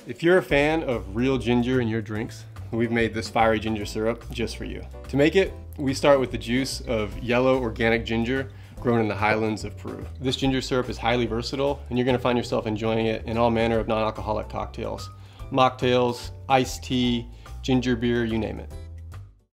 If you're a fan of real ginger in your drinks, we've made this fiery ginger syrup just for you. To make it, we start with the juice of yellow organic ginger grown in the highlands of Peru. This ginger syrup is highly versatile, and you're gonna find yourself enjoying it in all manner of non-alcoholic cocktails. Mocktails, iced tea, ginger beer, you name it.